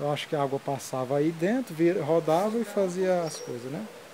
Eu acho que a água passava aí dentro, rodava e fazia as coisas, né?